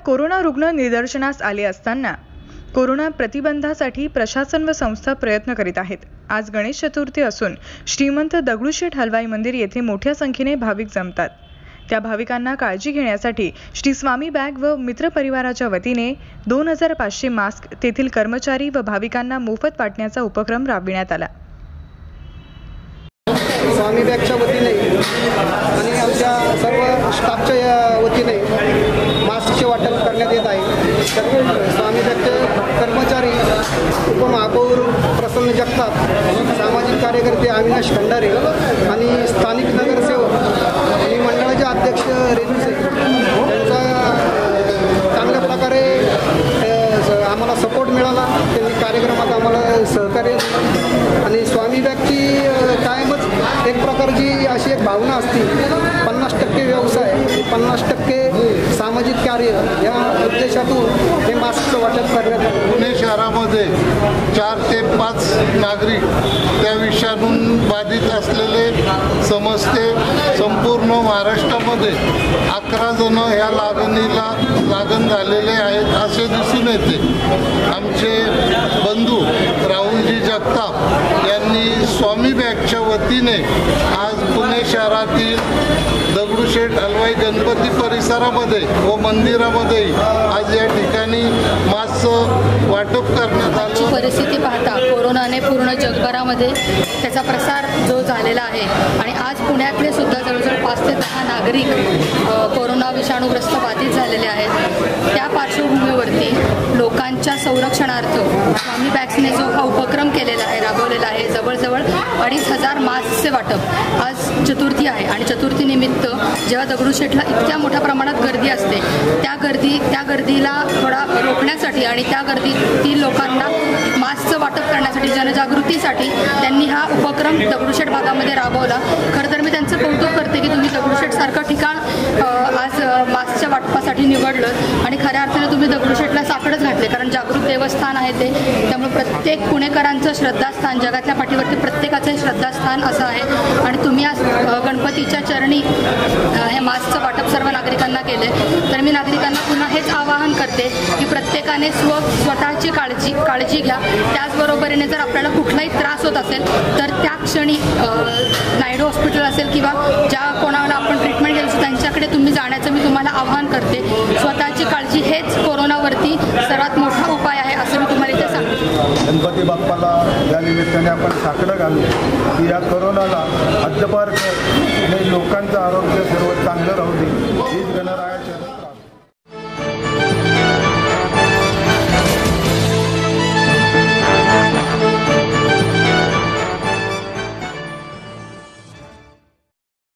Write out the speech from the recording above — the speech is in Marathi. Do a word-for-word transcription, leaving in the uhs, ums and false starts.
कोरोना रुग्ण निदर्शनास आले असताना कोरोना प्रतिबंधासाठी प्रशासन व संस्था प्रयत्न करीत आहेत। आज गणेश चतुर्थी असून श्रीमंत दगडूशेठ हलवाई मंदिर येथे मोठ्या संख्येने भाविक जमतात। त्या भाविकांना काळजी घेण्यासाठी श्री स्वामी बॅग व मित्र परिवाराच्या वतीने दोन हजार पाचशे मास्क तेथील कर्मचारी व भाविकांना मोफत वाटण्याचा उपक्रम राबविण्यात आला। स्वामी बॅगच्या वतीने आणि आमच्या सर्व स्टाफच्या वतीने मास्कचे वाटप करण्यात येत आहे। स्वामी बॅगचे कर्मचारी उपमहापौर प्रसन्न जगताप, सामाजिक कार्यकर्ते अविनाश खंडारे आणि स्थानिक नगरसेवक आणि मंडळाचे अध्यक्ष रेणुसे यांचा चांगल्या प्रकारे आम्हाला सपोर्ट मिळाला। त्यांनी कार्यक्रमात आम्हाला सहकार्य आणि स्वामी बॅगची कायमच एक प्रकारची अशी एक भावना असते, पन्नास टक्के व्यवसाय पन्नास टक्के सामाजिक कार्य या उद्देशातून हे मास्कचं वाटप करण्यात आलं। पुणे शहरामध्ये चार ते पाच नागरिक त्या विषाणून बाधित असलेले समजते। संपूर्ण महाराष्ट्रामध्ये अकरा जण ह्या लागणीला लागण झालेले आहेत असे दिसून येते। आमचे बंधू राहुलजी जगताप यांनी स्वामी बॅगच्या वतीने आज पुणे शहरातील दगडूशेठ हलवाई गणपती परिसरामध्ये व मंदिरामध्ये आज या ठिकाणी मास्क वाटप करण्यात आलं। परिस्थिती पाहता कोरोनाने पूर्ण जगभरामध्ये त्याचा प्रसार जो झालेला आहे आणि आज पुण्यातले सुद्धा जवळजवळ पाच ते दहा नागरिक कोरोना विषाणूग्रस्त बाधित झालेले आहेत। त्या पार्श्वभूमीवरती लोकांच्या संरक्षणार्थ स्वामी बॅग्सने जो हा उपक्रम केलेला आहे राबवलेला आहे, जवळजवळ अडीच हजार मास्कचे वाटप। आज चतुर्थी आहे आणि चतुर्थी निमित्त जेव्हा दगडूशेठला इतक्या मोठ्या प्रमाणात गर्दी असते त्या गर्दी त्या गर्दीला थोडा रोखण्यासाठी आणि त्या गर्दीतील लोकांना मास्कचं वाटप करण्यासाठी जनजागृतीसाठी त्यांनी हा उपक्रम दगडूशेठ भागामध्ये राबवला। खरं तर मी त्यांचं कौतुक करते की तुम्ही दगडूशेठसारखं ठिकाण आज मास्कच्या वाटपासाठी निवडलं आणि खऱ्या अर्थाने तुम्ही दगडूशेठला साकडंच घातले, कारण जागृत देवस्थान आहे ते। त्यामुळे प्रत्येक पुणेकरांचं श्रद्धास्थान, जगातल्या पाठीवरती प्रत्येकाचं श्रद्धास्थान असं आहे आणि तुम्ही आज गणपतीच्या चरणी हे मास्कचं वाटप सर्व नागरिकांना केले। तर मी नागरिकांना पुन्हा हेच आवाहन करते की प्रत्येकाने स्व स्वतःची काळजी काळजी घ्या। त्याचबरोबरीने जर आपल्याला कुठलाही त्रास होत असेल तर त्या क्षणी नायडू हॉस्पिटल असेल किंवा ज्या कोणाला आपण ट्रीटमेंट घेऊ त्यांच्याकडे तुम्ही जाण्याचं मी तुम्हाला आवाहन करते। स्वतःची काळजी हेच कोरोनावरती सर्वात मोठा उपाय आहे असं मी तुम्हाला इथे सांगते। गणपती बाप्पाला या निमित्ताने आपण साकडं घालू की या कोरोनाला हद्दपार कर आणि लोकांचं आरोग्य सर्व चांगलं राहू दे हीच गणराया